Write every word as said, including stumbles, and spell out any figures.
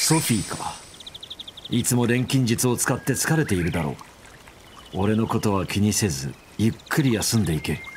ソフィーか。いつも錬金術を使って疲れているだろう。俺のことは気にせずゆっくり休んでいけ。